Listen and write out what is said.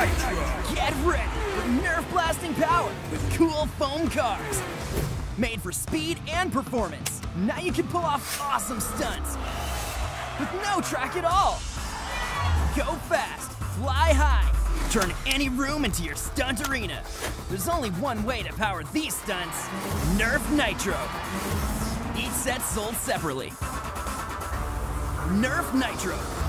Nitro! Get ready for nerve blasting power with cool foam cars. Made for speed and performance. Now you can pull off awesome stunts with no track at all. Go fast, fly high, turn any room into your stunt arena. There's only one way to power these stunts: Nerf Nitro. Each set sold separately. Nerf Nitro.